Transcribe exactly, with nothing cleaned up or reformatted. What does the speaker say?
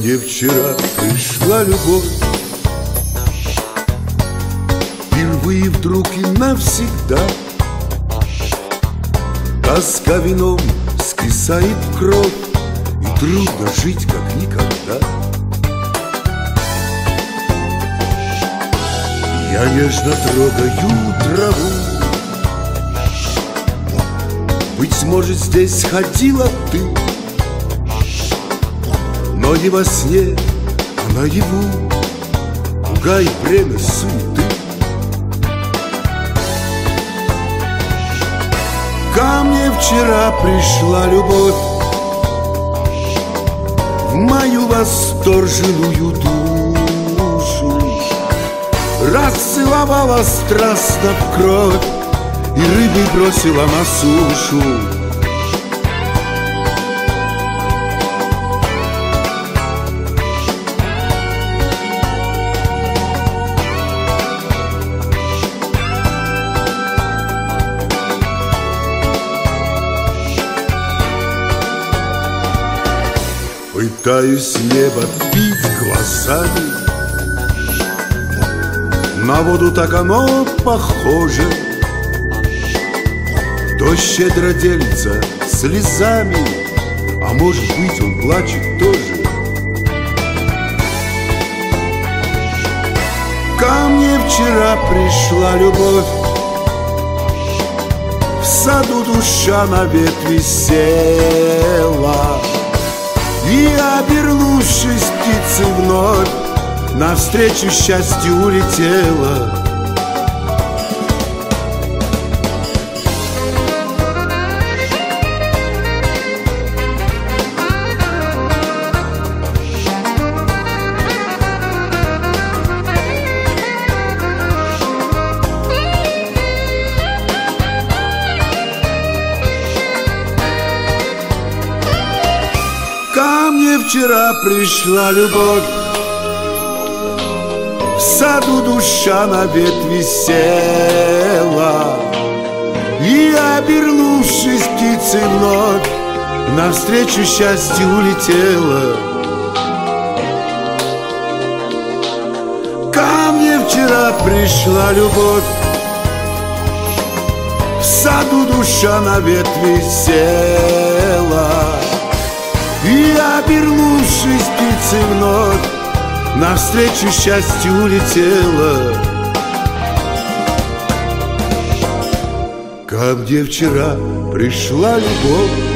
мне вчера пришла любовь, впервые вдруг и навсегда. Тоска вином скисает кровь, и трудно жить, как никогда. Я нежно трогаю траву, быть может, здесь ходила ты, но не во сне, а наяву, пугай время суеты. Ко мне вчера пришла любовь в мою восторженную душу, расцеловала страстно в кровь и рыбой бросила на сушу. Пытаюсь небо пить глазами, на воду так оно похоже. То щедро делится слезами, а может быть, он плачет тоже. Ко мне вчера пришла любовь, в саду душа на ветви села, и, обернувшись птицей вновь, навстречу счастью улетела. Ко мне вчера пришла любовь, в саду душа на ветви села, и, обернувшись птицей вновь, навстречу счастью улетела. Ко мне вчера пришла любовь, в саду душа на ветви села, и, обернувшись птицей вновь, навстречу счастью улетела. Ко мне вчера пришла любовь,